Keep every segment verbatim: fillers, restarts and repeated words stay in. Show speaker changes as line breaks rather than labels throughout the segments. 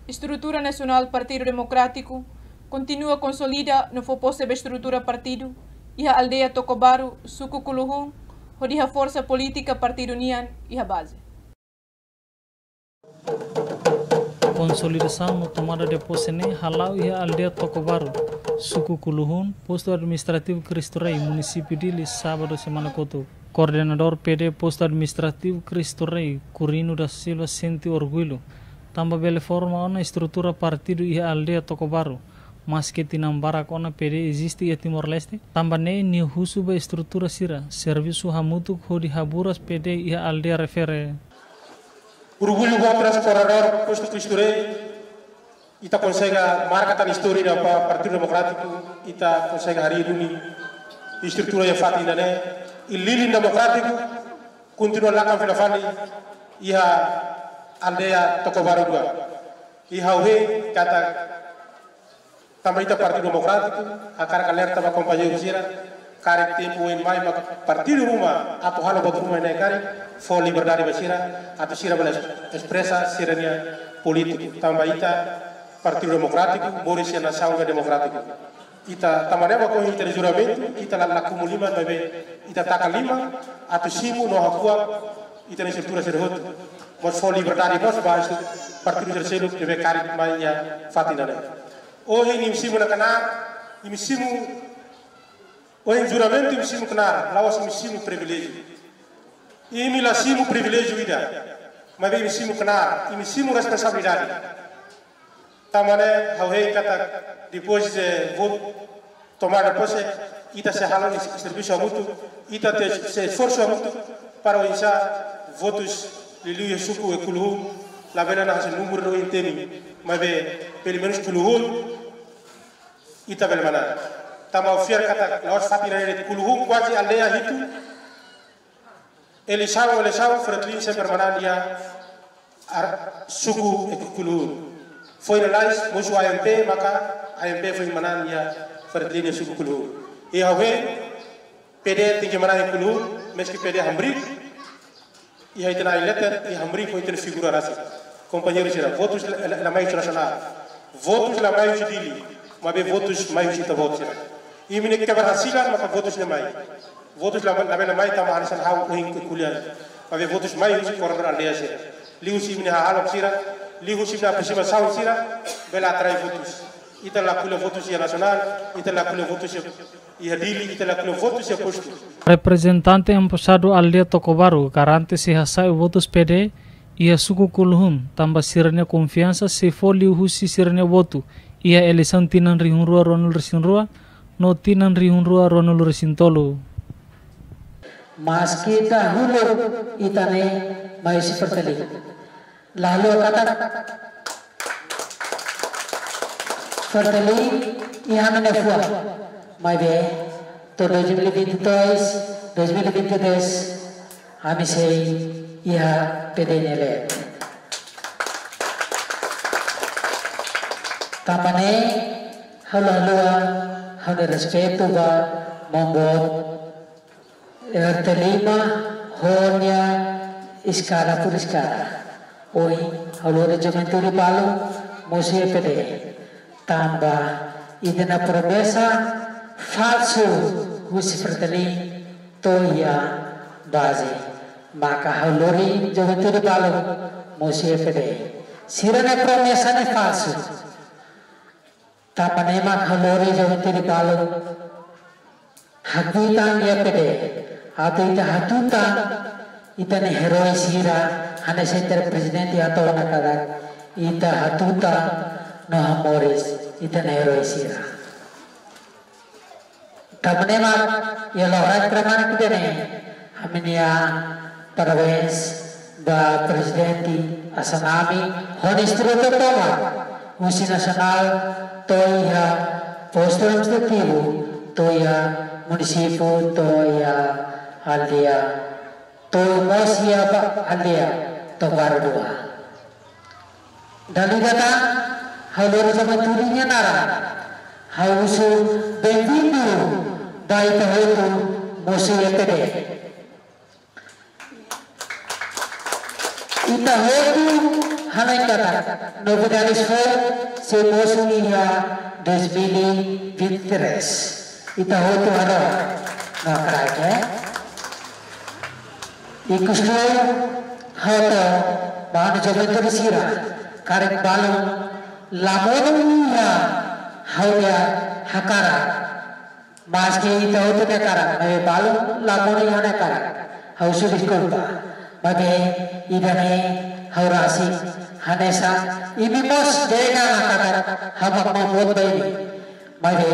Estrutura nacional Partido Democrático continua consolida no foposte estrutura partido, iha aldeia Toko baru, suku Kuluhun, hodiha força política Partido Nian, iha base.
Konsolidasaun no Tomada depois ne halau iha aldeia Toko baru, suku Kuluhun, Postu Administrativu Cristo Rei Munisipiu Dili sábado semana koto. Coordenador P D Postu Administrativu Cristo Rei Curino da Silva senti orgulho. Tamba bele forma ona estrutura partido iha aldeia Toko baru. Mas que tinam barak ona P D existe ia Timor-Leste. Tamba ne ni husu ba estrutura sira. Serviço hamutuk hodi haburas P D iha aldeia refere.
Orgulho bom transportador Postu Cristo Rei. Ita consegue marca tan história para Partido Democrático. Ita consegue hari ini estrutura yang fatina ne. Ililin Democrático continua lakam filafani iha aldeia Toko baru dua. Iha uhe kata também Partido Democrático, a cara alerta para companheiro Gira, cara que tem o mais partido uma, a porra no uma né cara, for liberdade basira, a terceira bela expressa serania político, também Partido Democrático, Boris na saúde democrática. Ita também vai com o juramento, ita lá acumulima bebê, ita taca lima, a terceiro no hakua, ita na estrutura serhut, mas for liberdade nós baixo, Partido terceiro deve cara mais ya fatina né. Hoje ni msimu na kanar, ni msimu hoje juramento ni msimu kanar, lawas msimu privilégio. E mi lasimu privilégio ida. Mas bem msimu kanar, ni msimu responsabilidade. Tamane hauhei kata depois de vou tomar depois ita se halau esse serviço a muito, ita te se esforço a muito para o insa votos lilu suku e Kuluhun, la bena na se número do intemi. Mas bem pelo menos Kuluhun ita bel mana tama fiar kata lawas fatina de Kuluhun quasi aldeia hitu ele sao ele sao fretlin sempre mana dia suku e Kuluhun foi na lais musu A M P maka A M P foi mana dia fretlin suku Kuluhun e hawe P D tinha mana e Kuluhun meski P D hambri e aí tem a letter e hambri foi ter figura rasa companheiro será votos la mais nacional votos la mais Dili mas votos mais kita votos e mine que berhasilan maka votos na mai votos la la mai ta marisan hau uing kuliah mas votos mais koran aldeia sira liu si mine halok sira liu si na pesima saun sira bela atrai votos ita la kula votos ya nacional ita la kula votos ya Dili ita la kula votos ya Postu.
Representante emposado aldeia Toko baru garante se hasai votos P D ia suku Kuluhun tambah sirene confiança se for liu husi sirene voto ia eleição tinan rihunrua ronul resinrua no tinan rihunrua ronul resintolo.
Mas kita hulu itane mai seperti lalu kata seperti ihan nefua mai be to dua ribu dua puluh dua ribu dua puluh tiga kami sei ia P D nele. Tamane halo-haloa halo respeto ba membot terlima honya iskala por iskala oi halo regimento di palu musi P D tamba idena promesa falso husi fratelli toya base maka halori regimento di palu musi P D sirana promesa ne falso tapanemak halori jawantiri palu hatutan ya pede hatuita hatutan itane heroi sira hane center presidente atau nakada ita hatutan no hamoris itane heroi sira tapanemak ya lorat kraman kidene aminia parabéns da presidente asanami honistruto toma musi nasional toya Postu Administrativu toya Munisipiu toya aldeia tomosia aldeia Toko baru dua dan kata halur sama tulinya nara hausu bem-vindo dai tahotu musia P D ita hotu halai kata novidades foi se Postu iha dois mil e vinte e três ita hotu haro na karake ikuslo hoto bahana jobentor sira karek balong lamonnya hauya hakara maske ita hotu ne kara nabe balong lamonnya hane kara hausu diskolta bage idane haurasi hanesa ibimos dega nakata habak mamut bayi bage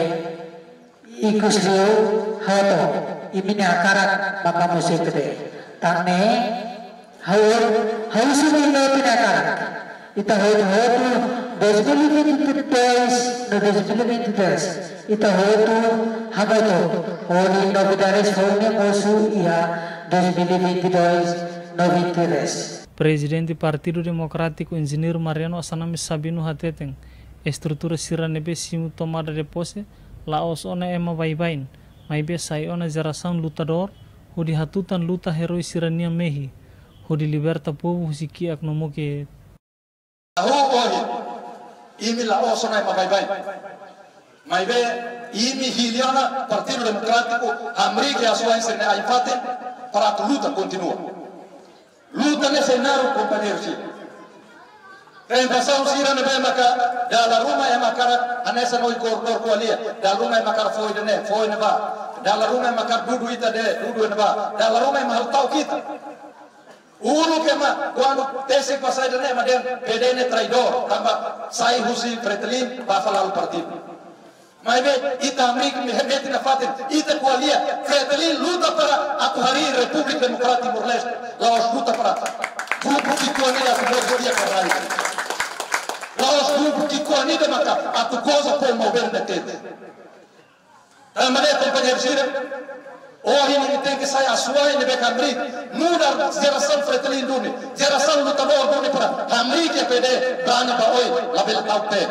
ikuslo hoto ibine akara maka musik de tanne haur hausu ne kara ita hotu hotu dois mil e vinte e dois no dois mil e vinte e três ita hotu hagoto holi novidades foi Postu iha dois mil e vinte e dois no vinte e três.
Presidente Partido Democrático Engenheiro Mariano Asanami Sabino Hateteng Estrutura sira nebe simu tomada de posse laos ona ema baibain maibe sai ona geração lutador hodi hatutan luta heroi sirania mehi hodi liberta povo husiki aknomoke
Ahoy, imi la osona e mabaibai. Maibe, imi hiliana Partido Democrático, América e a sua ensene a empate para a luta continua. Luta nesse cenário, companheiros. Reemplação sira nebe maka, da ruma e makara, anessa noi corredor coalia, da ruma e makara foi de ne, foi neba, da ruma e makara dudu ita de, dudu neba, da ruma e mahaltau kita. Ulu que ma quando tese passai da nema den pedene traidor tamba sai husi pretelin para falar o partido mas ve ita amrik me remete na faten ita coalia pretelin luta para atuari República Democrática Timor-Leste lá os luta para grupo que coalia com o dia caralho lá os grupo que coalia de maca a tu coisa por mover na tete também companheiro Sira hoje ele tem que sair a sua e levar Amrik muda geração fretelin duni geração lutador duni para Amrik e pede bana para oi la bela tau pé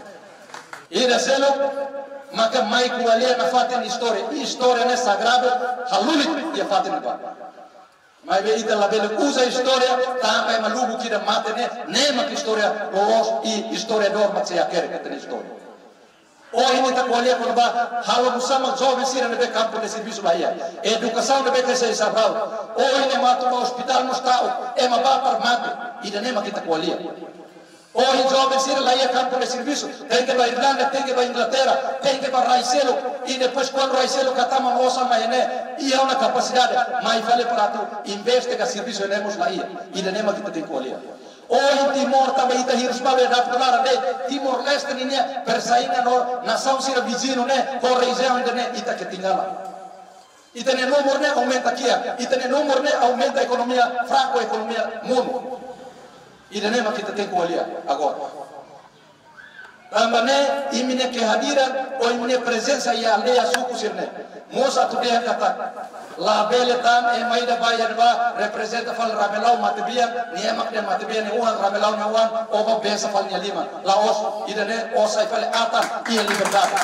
e da selo maka mai kualia na faten história história é sagrada halulit e faten ba mai be ita la bela usa história também maluco que da mate ne nema que história os e historiador mas é aquele que tem história hoje nita coalia quando ba hawa musama jovem sira nebe campo de serviço bahia educação nebe que se sabral hoje ne mato no hospital no estado é ma ba para mato e da nema kita coalia hoje jovem sira lá ia campo de serviço tem que para Irlanda tem que para Inglaterra tem que para Raicelo e depois quando Raicelo catama moça maene e há uma capacidade mais vale para tu investiga serviço nemos lá ia e da nema kita tem coalia hoje Timor também está hirus para ver da de Timor Leste ninya persaingan no nação sira vizinho né com região né ita que tingala ita ne número né aumenta aqui ita ne número né aumenta a economia fraco a economia mundo e da nema kita tem coalia agora também imine que hadira ou imine presença e aldeia suco sirne moça tu dia kata la bele tam e maida bayar ba representa fal ramelau matebia ni emak de matebia ni uang ramelau nyawan oba besa fal nya lima la os idane osai fal atan e liberdade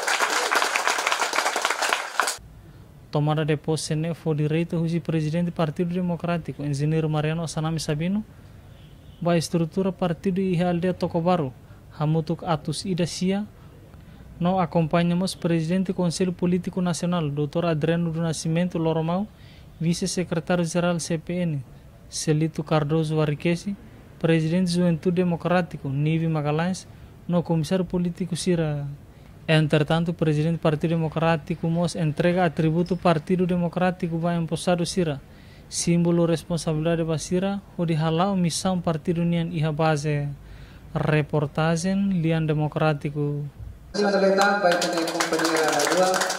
Tomada de posse ne foi direito husi presidente Partido Democrático Engenheiro Mariano Asanami Sabino ba estrutura partido iha aldea Toko baru hamutuk atus ida sia no acompanhamos presidente Conselho Político Nacional doutor Adriano do Nascimento Loromau vice-secretário-geral C P N Celito Cardoso Varriquesi presidente Juventude Democrático Nivi Magalhães no comissário político Sira. Entretanto, presidente Partido Democrático Mos entrega atributo Partido Democrático vai empossado Sira símbolo responsabilidade basira o de halau missão Partido União iha base reportagem Lian Democrático.
Terima kasih, baik dengan kompanyi dua.